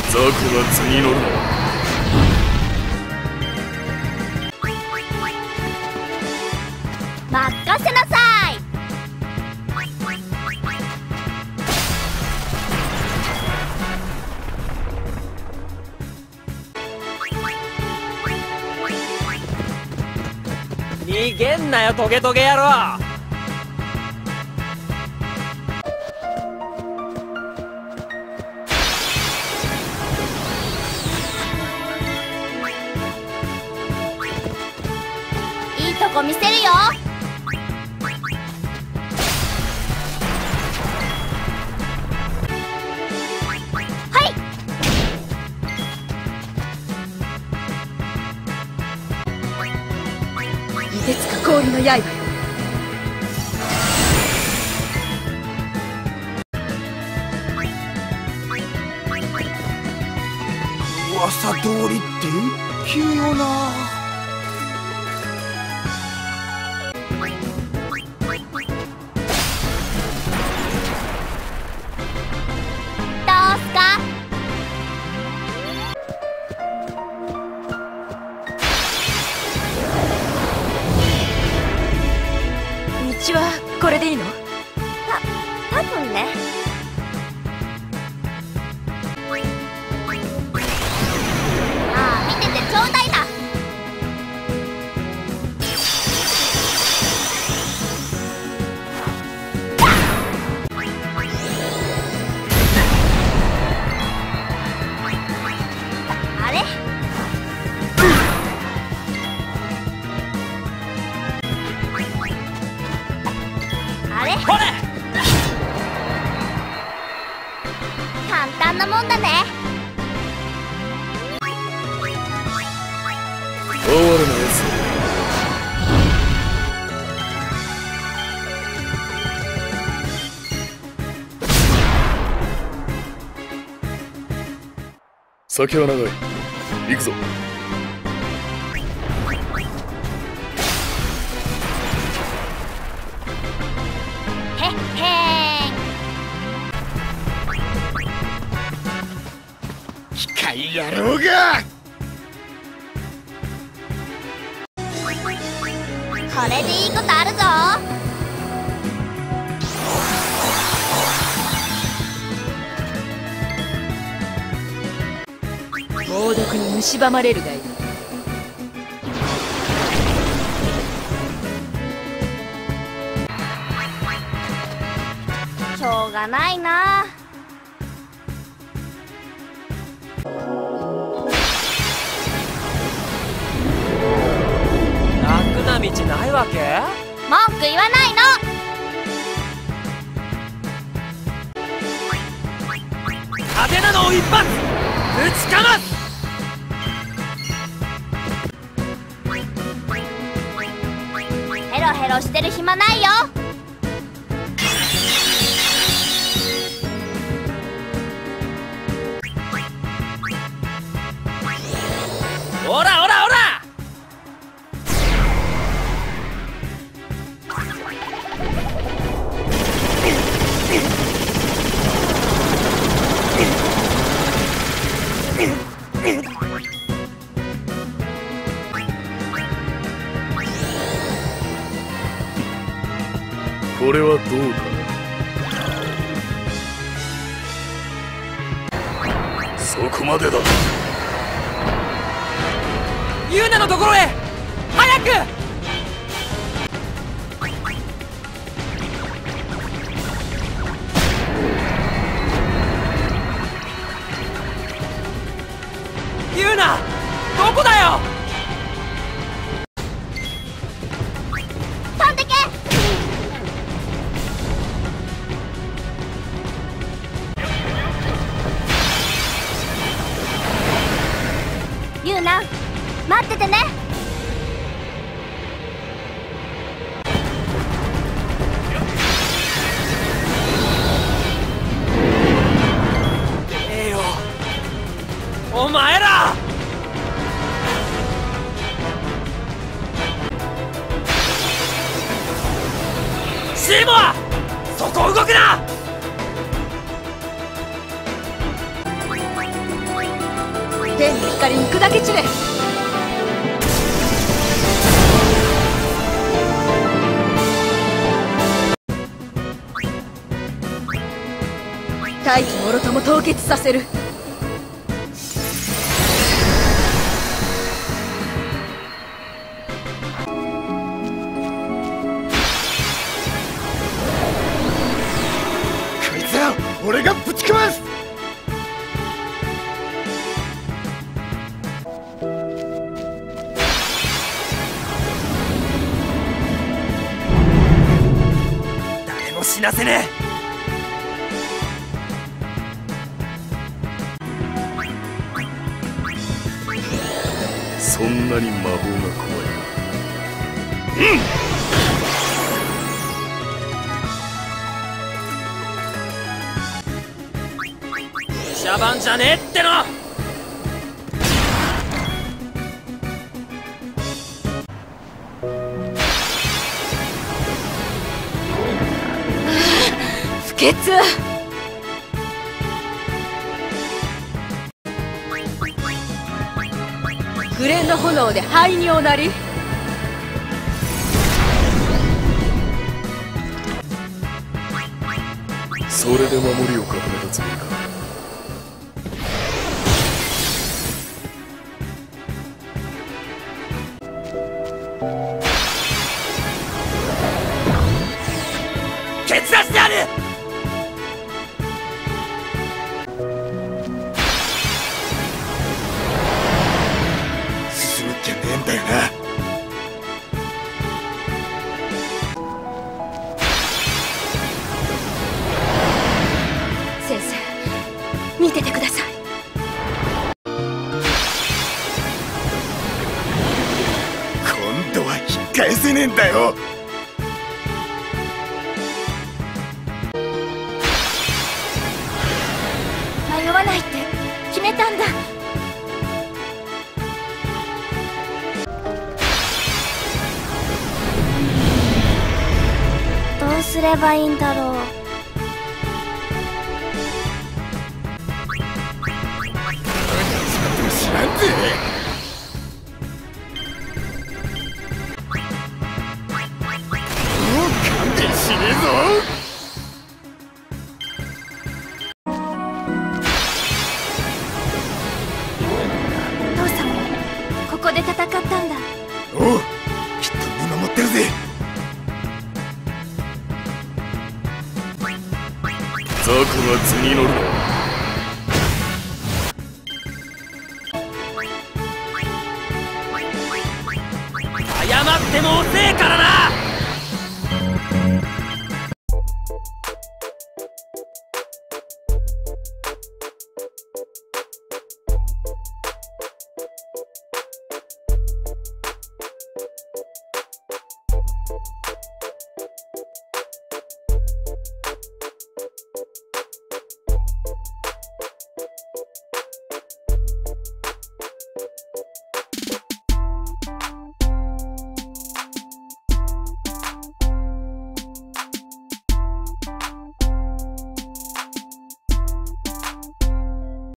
ザコが図に乗るな。 任せなさい。 逃げんなよトゲトゲ野郎。 いいとこ見せるよ。はい。 凍てつく氷の刃よ。 噂通りって急よな。 道はこれでいいの？ 多分ね。ああ、見ててちょうだいな。あれ？あれ？ ほれ！ 簡単なもんだね。 哀れなやつ。先は長い。行くぞ。 へっへーん。 機械野郎が。 これでいいことあるぞ。 猛毒に蝕まれるがいい。 しょうがないな。 楽な道ないわけ？ 文句言わないの。 派手なのを一発ぶちかます。 ヘロヘロしてる暇ないよ。 おらおらおら！ これはどうか。そこまでだ。 ユーナのところへ早く！ユーナどこだよ！ 飛んでけ。ユーナ、待っててね。 お前ら！シーモア、そこ動くな！ かりに砕け散れ。大気もろとも凍結させる。 こいつは俺がぶちかます。 誰も死なせねえ。 そんなに魔法が怖いな。シャバンじゃねえっての。 不潔。紅蓮の炎で灰におなり。 それで守りを固めたつもりか。 蹴散らしてやる。 進むっきゃねえんだよな。 先生、見ててください。 今度は引っ返せねえんだよ。 迷わないって決めたんだ。どうすればいいんだろう。 知らんぜ。もう勘弁しねえぞ。 父さんもここで戦ったんだ。 おう、きっと見守ってるぜ。 ザコが図に乗るな。 謝っても